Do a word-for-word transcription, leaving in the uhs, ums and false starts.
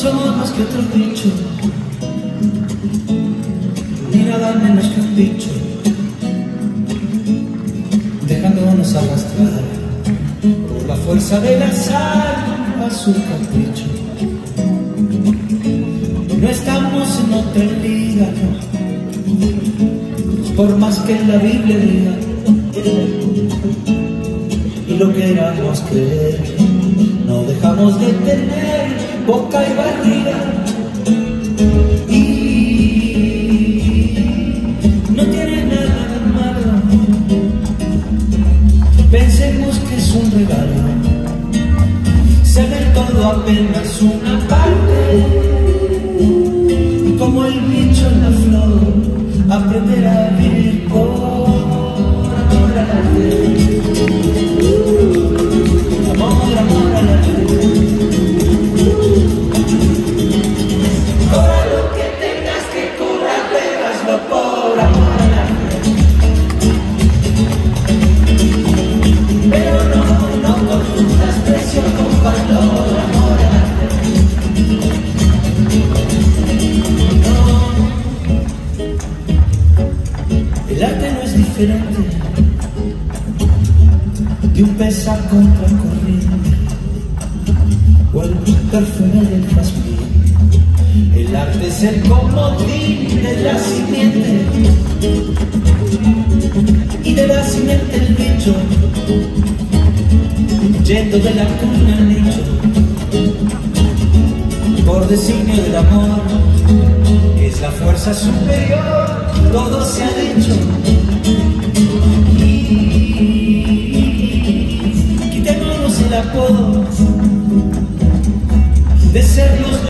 somos más que otros bichos, ni nada menos que un bicho, dejándonos arrastrar por la fuerza del azar a su capricho. No estamos en otra liga, por más que la Biblia diga, y lo queramos creer, no dejamos de tener boca y barriga, y no tiene nada de malo. Pensemos que es un regalo, saber todo apenas una parte, y como el bicho en la flor, aprender a vivir por amor al arte. Amor, amor al arte. Cobra lo que tengas que cobrar, pero hazlo por amor al arte. Pero no, no confundas precio con valor, amor al arte. No, el arte no es diferente de un pez a contracorriente o el perfume del jazmín. El arte es el comodín de la simiente, y de la simiente el bicho, yendo de la cuna al nicho, por designio del amor, es la fuerza superior, todo se ha dicho.